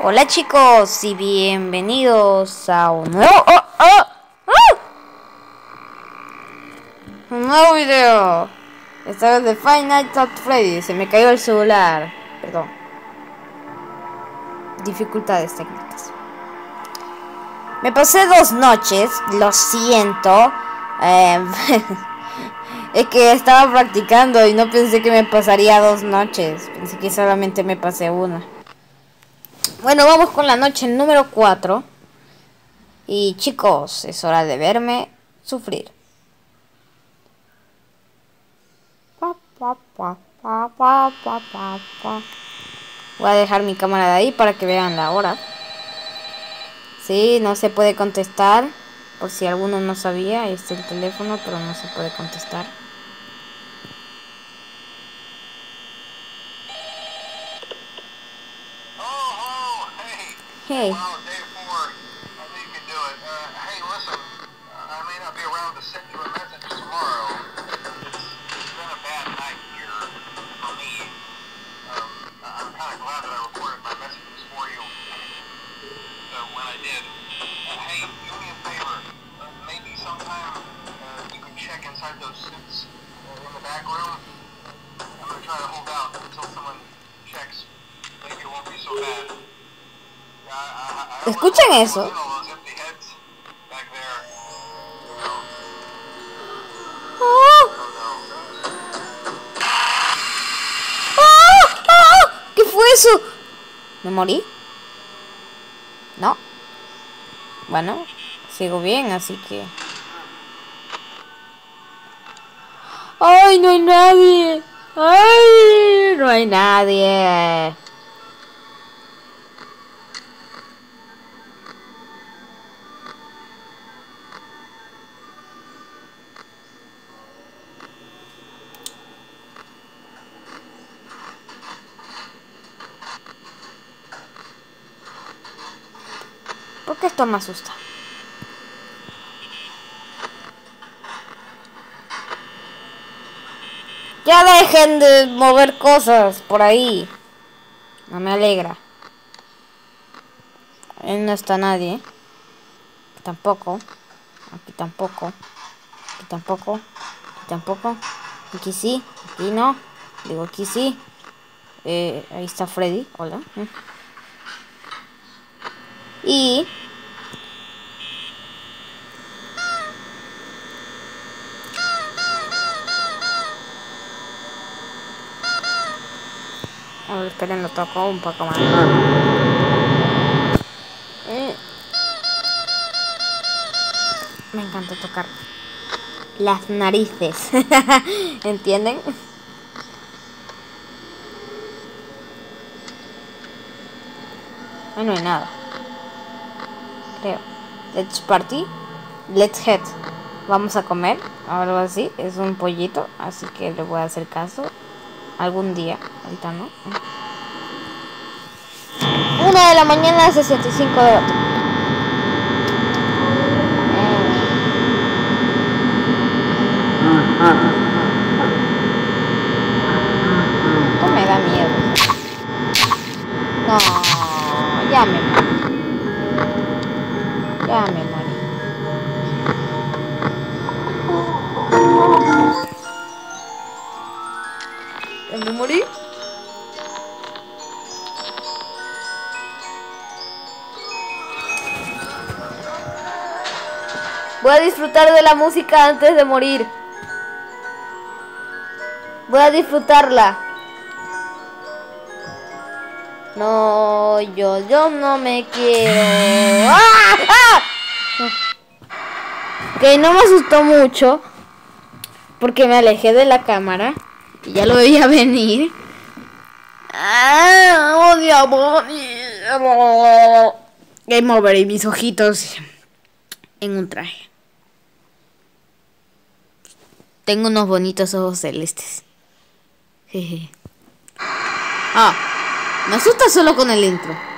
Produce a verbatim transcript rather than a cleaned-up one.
Hola chicos y bienvenidos a un nuevo oh, oh, oh. un nuevo video. Esta vez de Five Nights at Freddy's. Se me cayó el celular. Perdón. Dificultades técnicas. Me pasé dos noches. Lo siento. Eh, es que estaba practicando y no pensé que me pasaría dos noches. Pensé que solamente me pasé una. Bueno, vamos con la noche número cuatro. Y chicos, es hora de verme sufrir. Voy a dejar mi cámara de ahí para que vean la hora. Sí, no se puede contestar. Por si alguno no sabía, ahí está el teléfono, pero no se puede contestar. Hey. Well, day four, I think you can do it. Uh, hey, listen, I may not be around to send you a message tomorrow. It's, it's been a bad night here for me. Um, I'm kind of glad that I recorded my messages for you. So when I did, uh, hey, do me a favor. Uh, maybe sometime uh, you can check inside those suits uh, in the back room. I'm going to try to hold out until someone checks. Maybe it won't be so bad. ¿Escuchan eso? ¡Oh! ¡Oh! ¡Oh! ¿Qué fue eso? ¿Me morí? No. Bueno, sigo bien, así que... ¡Ay, no hay nadie! ¡Ay, no hay nadie! ¿Por qué esto me asusta? Ya dejen de mover cosas por ahí. No me alegra. Ahí no está nadie. Aquí tampoco. Aquí tampoco. Aquí tampoco. Aquí tampoco. Aquí sí. Aquí no. Digo aquí sí. Eh, ahí está Freddy. Hola. Y... a ver, esperen, lo toco un poco más. Eh. Me encanta tocar las narices. ¿Entienden? Ahí no hay nada. Creo. Let's party. Let's head. Vamos a comer. Algo así. Es un pollito. Así que le voy a hacer caso. Algún día. Ahorita no. Una de la mañana, sesenta y cinco de otro. Esto me da miedo. No, ya me morí. Ya me morí. ¿Ya me morí? Voy a disfrutar de la música antes de morir. Voy a disfrutarla. No, yo, yo no me quiero. ¡Ah! ¡Ah! Que no me asustó mucho. Porque me alejé de la cámara. Y ya lo veía venir. ¡Ah! ¡Odio morir! Game over y mis ojitos en un traje. Tengo unos bonitos ojos celestes. Jeje. Ah, me asusta solo con el intro.